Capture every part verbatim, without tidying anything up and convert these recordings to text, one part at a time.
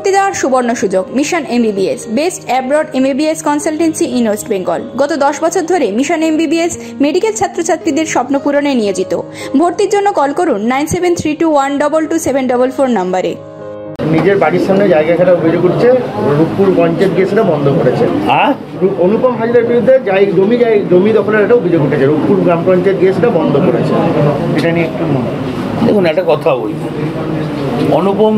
ভর্তি দেওয়ার সুবর্ণ সুযোগ। Mission MBBS, best abroad MBBS consultancy in West Bengal. গত দশ বছর ধরে মিশন এমবিবিএস মেডিকেল ছাত্রছাত্রীদের স্বপ্ন পূরণে নিয়োজিত। ভর্তির জন্য কল করুন nine seven three two one double two seven double four নাম্বারে। নিজের বাড়ির সামনে জায়গা খেলা অভিযোগ করছে, রূপপুর পঞ্চায়েত গিয়ে সেটা বন্ধ করেছে। হ্যাঁ, অনুপম হাজরার বিরুদ্ধে যাই জমি যাই জমি দখলের একটা অভিযোগ উঠেছে, রূপপুর গ্রাম পঞ্চায়েত গিয়ে সেটা বন্ধ করেছে। এটা নিয়ে একটু দেখুন, একটা কথা বলি, অনুপম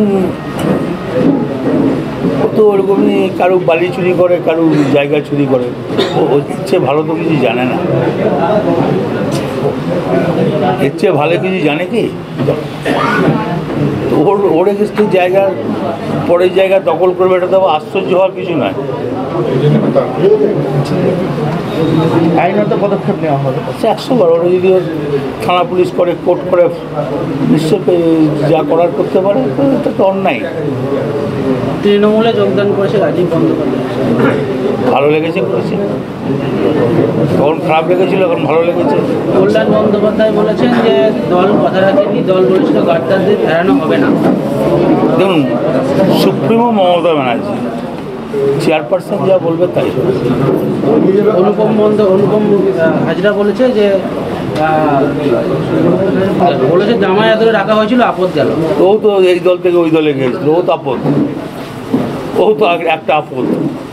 তো ওরকমই কারো বালি চুরি করে, কারো জায়গা চুরি করে, ও ইচ্ছে ভালো তো কিছু জানে না। এর চেয়ে ভালো কিছু জানে কি? ওর ওর কিছু জায়গার পরের জায়গা দখল করবে, এটা তো আশ্চর্য হওয়ার কিছু নয়। আইনত পদক্ষেপ নেওয়া হবে সে একশো বার। ওরা যদি ওর থানা পুলিশ করে, কোর্ট করে, নিশ্চয়ই যা করার করতে পারে, এটা তো অন্যায়। তৃণমূলে যোগদান করেছে রাজীব বন্দ্যোপাধ্যায়, ভালো লেগেছে করেছে, তখন খারাপ লেগেছিল, এখন ভালো লেগেছে। কল্যাণ বন্দ্যোপাধ্যায় বলেছেন যে দল কথা রাখেনি, দল বলেছিল গাদ্দারদের ফেরানো হবে না। দেখুন, সুপ্রিমো মমতা ব্যানার্জি, চেয়ারপারসন যা বলবে তাই। অনুপম বন্দ অনুপম হাজরা বলেছে যে বলেছে জামাই আদরে রাখা হয়েছিল, আপদ গেল। ও তো এই দল থেকে ওই দলে গিয়েছিল, ও তো আপদ, ও তো একটা আপদ।